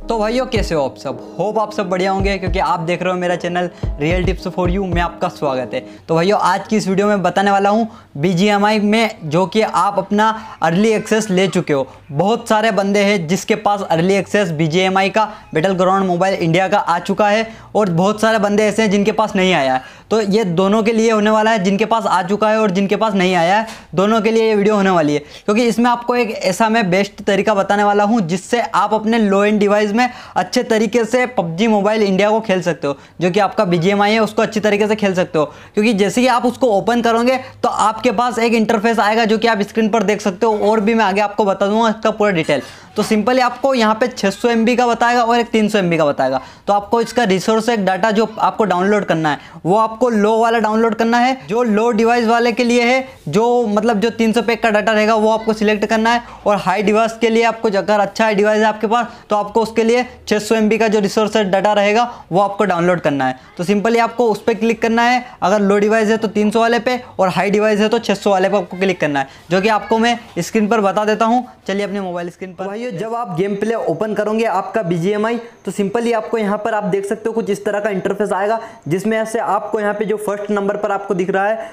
तो भाइयों कैसे हो आप सब। होप आप सब बढ़िया होंगे क्योंकि आप देख रहे हो मेरा channel real tips for you में आपका स्वागत है। तो भाइयों आज की इस वीडियो में बताने वाला हूँ BGMI में जो कि आप अपना अर्ली एक्सेस ले चुके हो। बहुत सारे बंदे हैं जिसके पास अर्ली एक्सेस BGMI का बैटल ग्राउंड मोबाइल इंडिया का आ चुका है और बहुत सारे बंदे ऐसे हैं जिनके पास नहीं आया है। तो ये दोनों के लिए होने वाला है, जिनके पास आ चुका है और जिनके पास नहीं आया है, दोनों के लिए ये वीडियो होने वाली है। क्योंकि इसमें आपको एक ऐसा मैं बेस्ट तरीका बताने वाला हूँ जिससे आप अपने लो एंड डिवाइस में अच्छे तरीके से PUBG मोबाइल इंडिया को खेल सकते हो। जो कि आपका BGMI है उसको अच्छी तरीके से खेल सकते हो। क्योंकि जैसे ही आप उसको ओपन करोगे तो आपके पास एक इंटरफेस आएगा जो कि आप स्क्रीन पर देख सकते हो, और भी मैं आगे आपको बता दूंगा इसका पूरा डिटेल। तो सिंपली आपको यहाँ पे 600 MB का बताएगा और एक 300 MB का बताएगा। तो आपको इसका रिसोर्स एक डाटा जो आपको डाउनलोड करना है वो आपको लो वाला डाउनलोड करना है, जो लो डिवाइस वाले के लिए है, जो मतलब जो 300 पैक का डाटा रहेगा वो आपको सिलेक्ट करना है। और हाई डिवाइस के लिए आपको अगर अच्छा डिवाइस है आपके पास तो आपको उसके लिए 600 MB का जो रिसोर्स डाटा रहेगा वो आपको डाउनलोड करना है। तो सिंपली आपको उस पर क्लिक करना है। अगर लो डिवाइस है तो 300 वाले पे और हाई डिवाइस है तो 600 वाले पे आपको क्लिक करना है, जो कि आपको मैं स्क्रीन पर बता देता हूँ। चलिए अपने मोबाइल स्क्रीन पर। भाइयों जब आप गेम प्ले ओपन करोगे आपका BGMI तो सिंपली आपको यहाँ पर आप देख सकते हो कुछ इस तरह का इंटरफेस आएगा, जिसमें से आपको यहाँ पे जो फर्स्ट नंबर पर आपको दिख रहा है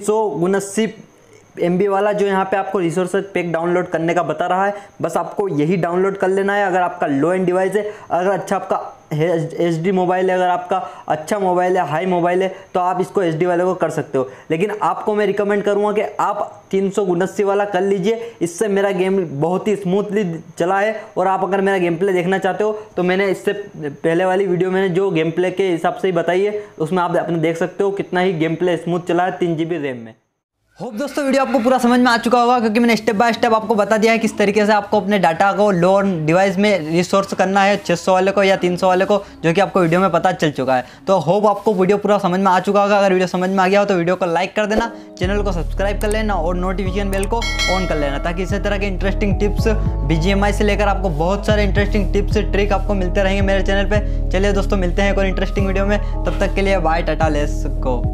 379 MB वाला जो यहाँ पे आपको रिसोर्स पैक डाउनलोड करने का बता रहा है, बस आपको यही डाउनलोड कर लेना है। अगर आपका लो एंड डिवाइस है, अगर अच्छा आपका HD मोबाइल है, अगर आपका अच्छा मोबाइल है, हाई मोबाइल है, तो आप इसको HD वाले को कर सकते हो। लेकिन आपको मैं रिकमेंड करूँगा कि आप 379 वाला कर लीजिए। इससे मेरा गेम बहुत ही स्मूथली चला है। और आप अगर मेरा गेम प्ले देखना चाहते हो तो मैंने इससे पहले वाली वीडियो मैंने जो गेम प्ले के हिसाब से ही बताई है उसमें आप अपने देख सकते हो कितना ही गेम प्ले स्मूथ चला है 3 GB रैम में। होप दोस्तों वीडियो आपको पूरा समझ में आ चुका होगा, क्योंकि मैंने स्टेप बाय स्टेप आपको बता दिया है किस तरीके से आपको अपने डाटा को लो डिवाइस में रिसोर्स करना है, 600 वाले को या 300 वाले को, जो कि आपको वीडियो में पता चल चुका है। तो होप आपको वीडियो पूरा समझ में आ चुका होगा। अगर वीडियो समझ में आ गया हो तो वीडियो को लाइक कर देना, चैनल को सब्सक्राइब कर लेना और नोटिफिकेशन बेल को ऑन कर लेना, ताकि इसी तरह के इंटरेस्टिंग टिप्स BGMI से लेकर आपको बहुत सारे इंटरेस्टिंग टिप्स ट्रिक आपको मिलते रहेंगे मेरे चैनल पर। चलिए दोस्तों मिलते हैं एक और इंटरेस्टिंग वीडियो में, तब तक के लिए बाय, टाटा, लेट्स गो।